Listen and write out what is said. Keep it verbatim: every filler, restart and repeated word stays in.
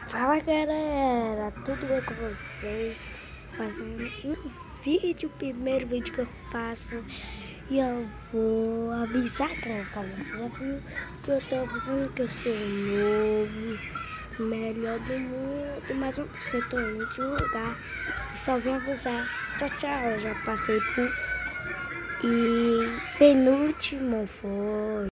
Fala galera, tudo bem com vocês? Fazendo um vídeo, o primeiro vídeo que eu faço. E eu vou avisar que eu vou fazer um desafio. Que eu tô avisando que eu sou novo, melhor do mundo, mas eu sei, tô em último lugar. E só vim avisar. Tchau, tchau. Eu já passei por. E penúltimo foi.